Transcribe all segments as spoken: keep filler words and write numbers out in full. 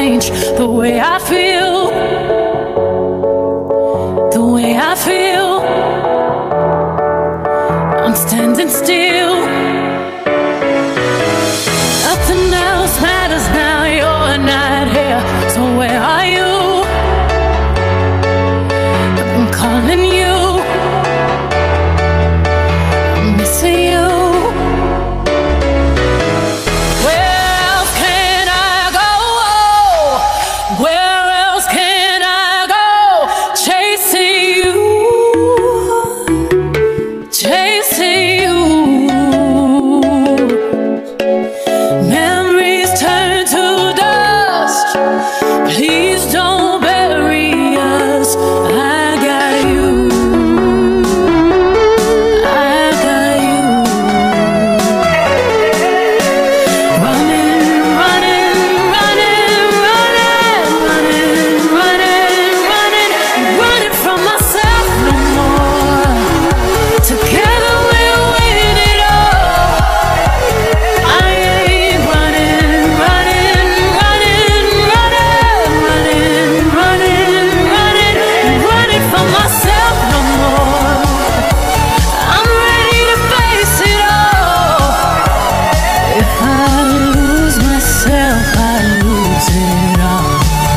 change the way I feel, the way I feel. I'm standing still. Nothing else matters now, you're not here. So where are you? I'm calling you, I'm missing you. Where else can I go? Where else can I go? Chasing you, chasing you. Memories turn to dust. Please don't bury us. I got you, I got you. Running, running, running, running, running, running, running, running from myself no more. Together we'll win it all. I ain't running, running, running, running, running, running, running, running from myself no more. I'm ready to face it all. If I lose myself, I lose it all.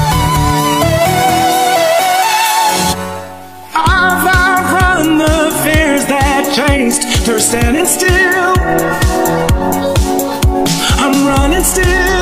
I've outrun the fears that chased her standing still. I'm running still.